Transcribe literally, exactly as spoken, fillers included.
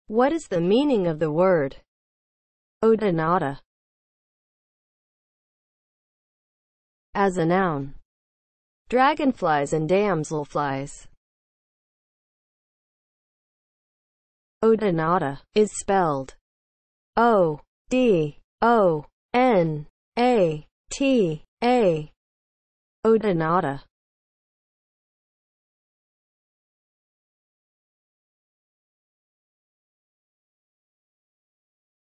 What is the meaning of the word odonata as a noun? Dragonflies and damselflies. Odonata is spelled O D O N A T A. Odonata.